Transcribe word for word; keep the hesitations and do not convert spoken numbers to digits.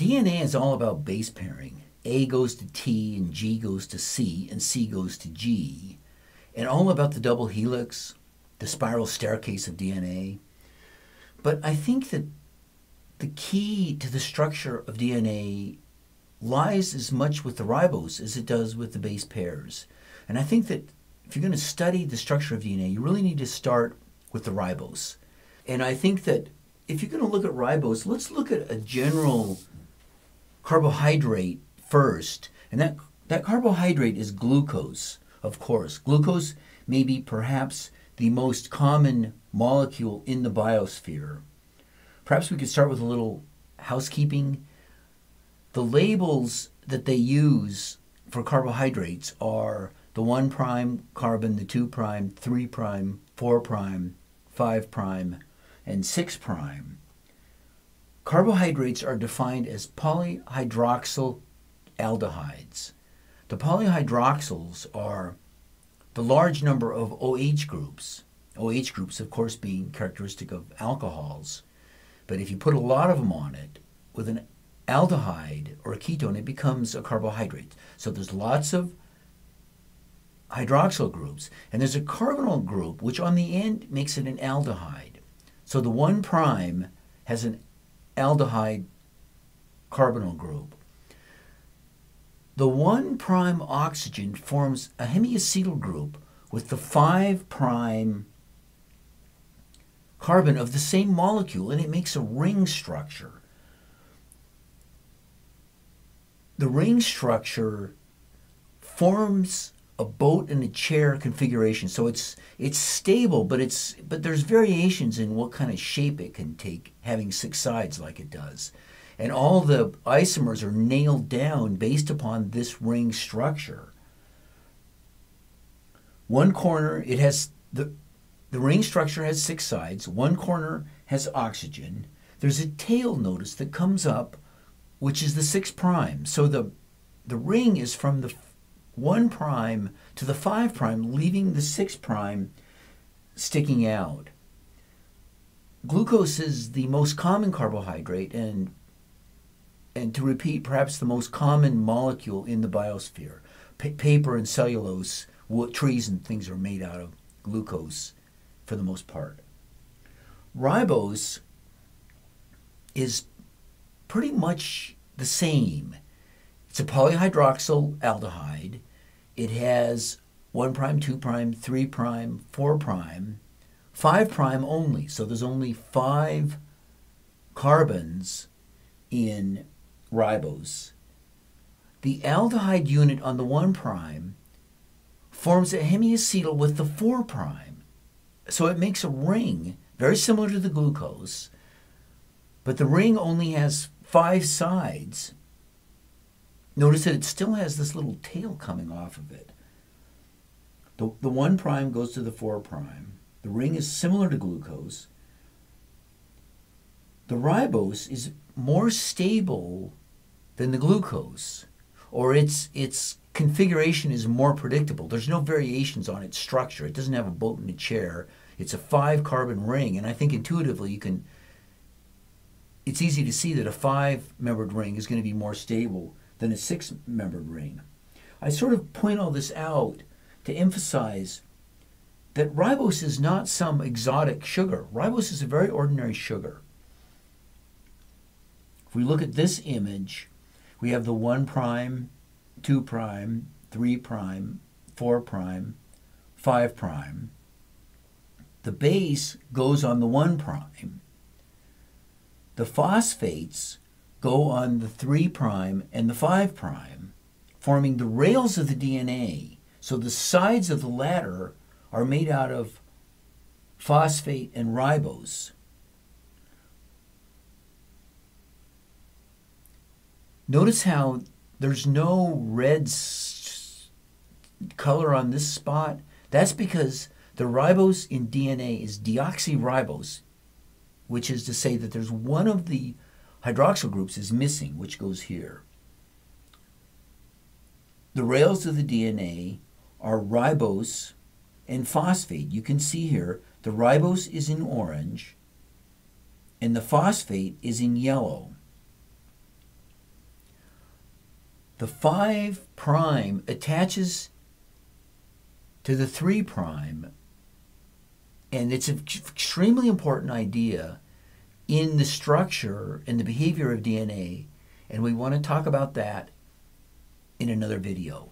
D N A is all about base pairing. A goes to T, and G goes to C, and C goes to G. And all about the double helix, the spiral staircase of D N A. But I think that the key to the structure of D N A lies as much with the ribose as it does with the base pairs. And I think that if you're going to study the structure of D N A, you really need to start with the ribose. And I think that if you're going to look at ribose, let's look at a general carbohydrate first. And that, that carbohydrate is glucose, of course. Glucose may be perhaps the most common molecule in the biosphere. Perhaps we could start with a little housekeeping. The labels that they use for carbohydrates are the one prime carbon, the two prime, three prime, four prime, five prime, and six prime. Carbohydrates are defined as polyhydroxyl aldehydes. The polyhydroxyls are the large number of OH groups. OH groups, of course, being characteristic of alcohols. But if you put a lot of them on it, with an aldehyde or a ketone, it becomes a carbohydrate. So there's lots of hydroxyl groups, and there's a carbonyl group, which on the end makes it an aldehyde. So the one prime has an aldehyde carbonyl group. The one prime oxygen forms a hemiacetal group with the five prime carbon of the same molecule, and it makes a ring structure. The ring structure forms a boat and a chair configuration, so it's it's stable, but it's but there's variations in what kind of shape it can take, having six sides like it does. And all the isomers are nailed down based upon this ring structure. One corner, it has the the ring structure has six sides. One corner has oxygen. There's a tail, notice, that comes up, which is the six prime. So the the ring is from the one prime to the five prime, leaving the six prime sticking out. Glucose is the most common carbohydrate, and and to repeat, perhaps the most common molecule in the biosphere. Pa paper and cellulose, wood, trees and things are made out of glucose for the most part. Ribose is pretty much the same. It's a polyhydroxyl aldehyde. It has one prime, two prime, three prime, four prime, five prime only. So there's only five carbons in ribose. The aldehyde unit on the one prime forms a hemiacetal with the four prime. So it makes a ring very similar to the glucose, but the ring only has five sides. Notice that it still has this little tail coming off of it. The, the one prime goes to the four prime. The ring is similar to glucose. The ribose is more stable than the glucose, or its, its configuration is more predictable. There's no variations on its structure. It doesn't have a boat and a chair. It's a five carbon ring, and I think intuitively you can, it's easy to see that a five-membered ring is going to be more stable than a six-membered ring. I sort of point all this out to emphasize that ribose is not some exotic sugar. Ribose is a very ordinary sugar. If we look at this image, we have the one prime, two prime, three prime, four prime, five prime. The base goes on the one prime. The phosphates go on the three prime and the five prime, forming the rails of the D N A. So the sides of the ladder are made out of phosphate and ribose. Notice how there's no red color on this spot. That's because the ribose in D N A is deoxyribose, which is to say that there's one of the hydroxyl groups is missing, which goes here. The rails of the D N A are ribose and phosphate. You can see here the ribose is in orange and the phosphate is in yellow. the five prime attaches to the three prime, and it's an extremely important idea in the structure and the behavior of D N A, and we want to talk about that in another video.